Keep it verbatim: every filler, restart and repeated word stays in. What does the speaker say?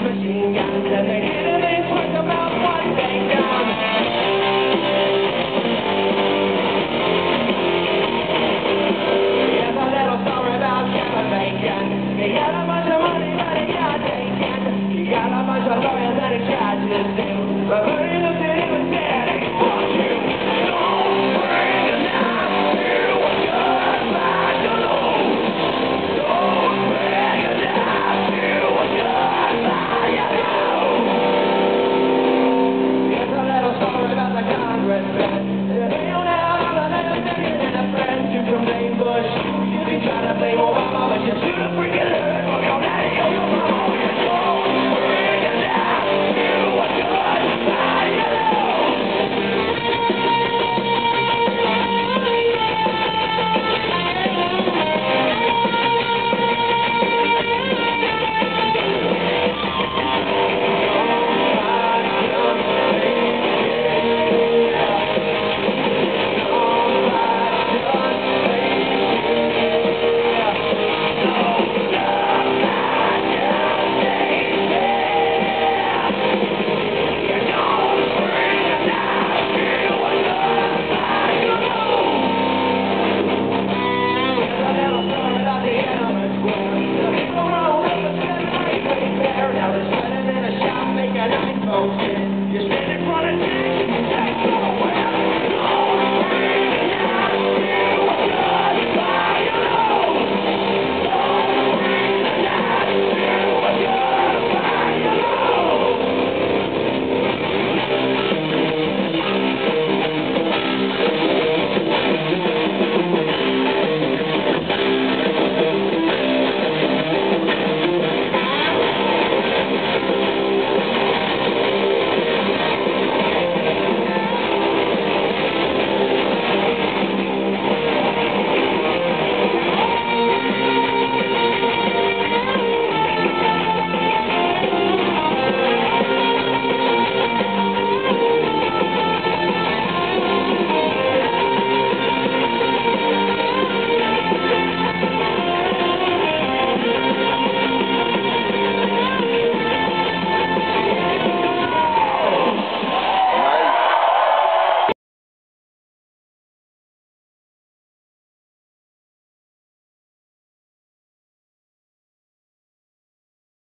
machine guns, and the enemies talk about what they've done. Here's a little story about Kevin Bacon. He got a bunch of money, but he got taken. He got a bunch of lawyers and he tried to sue, but